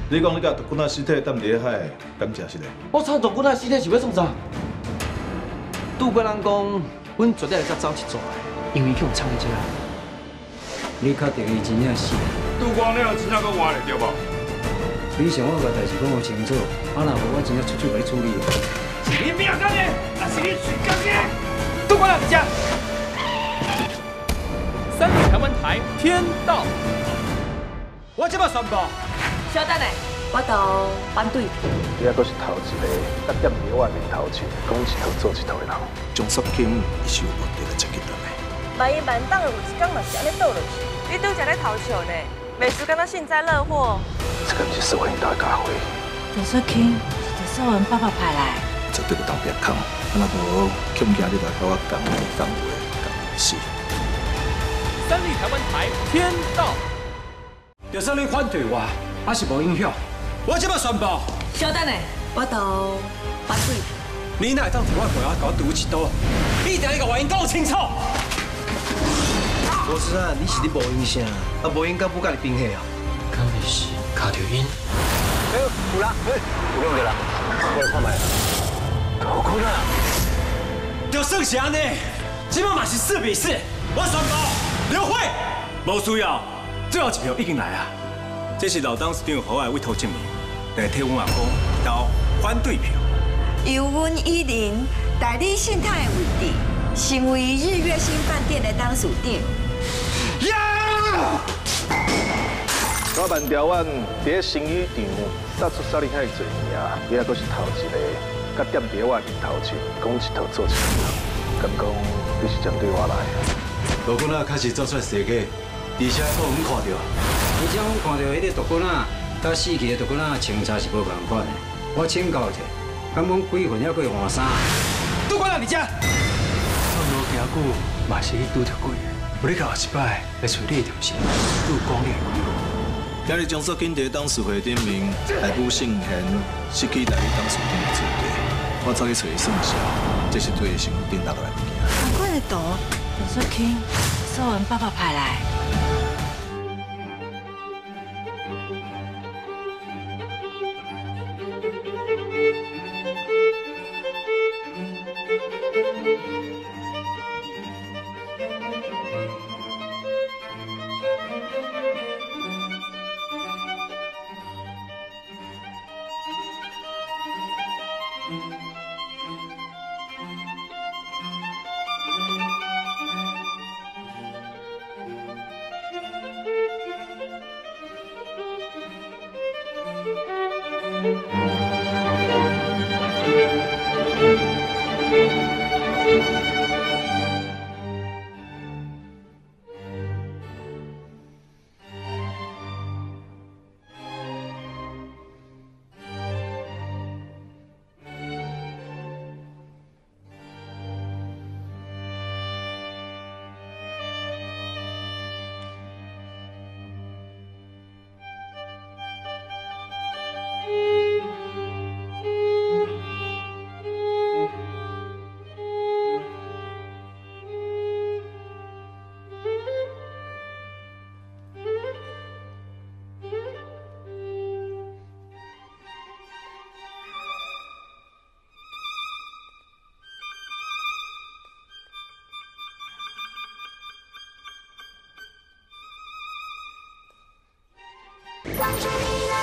你讲你甲杜君仔尸体抌伫海，敢正是嘞？ 我操，杜君仔尸体是要创啥？杜官人讲，阮绝对会甲走一撮的，因为去互藏在遮。 你确定伊真正死？ 杜光了，真正搁活咧，对无？ 你想我甲代志讲好清楚，啊若无我真正出手来处理。 是你命干的，还是你嘴干的？ 杜官人家。 三立台湾台天道，我即摆宣布， 稍等下，我都反对。 你还阁是头一个，甲踮伫我面头前，讲一套做一套的人。 钟淑琴伊是有目的来接近咱的。 万一万党的有一天嘛是安尼倒落去，你拄则咧偷笑呢，袂输敢若幸灾乐祸。 这个不是社会大的家伙。 郑淑琴是邵文爸爸派来， 绝对不当别空，啊若无，恐惊你来甲我讲话讲死。 三立台湾台天道， 就算你反对我，还是无影响。我即摆宣布， 稍等下，我都反对。 你哪会当伫我背后搞赌一刀？你一定要甲原因讲清楚。 无是啊，你是你无音声，啊无音甲不甲你平下啊？ 敢会是卡着音？ 有啦，有用着啦，我来看卖。杜君仔， 就算是安尼，即摆嘛是4比4，我宣布流会，无需要，最后一票已经来啊。这是老董事长何爱委托证明，来替阮阿公投反对票。 由阮以林代理信贷的位置，成为日月星饭店的董事长。 我万条湾伫生意场杀出啥厉害侪名，你还阁是头一个，甲踮伫我面头前，讲一套做一套人。敢讲你是针对我来？ 杜君仔确实做出设计，而且被阮看到。 而且阮看到迄个杜君仔，甲死去的杜君仔清查是无共款的。我请教者，敢讲几份还可以换衫？ 杜官人，你家。 我无行久，嘛是去拄着鬼。有你甲我一摆来找你，就是杜光烈。 今日钟淑琴伫董事会顶面害不幸贤，失去代理董事长的资格，我走去找伊算账，这是对身份落来物件。 难怪的图，郑淑琴，邵文爸爸派来。 关注你。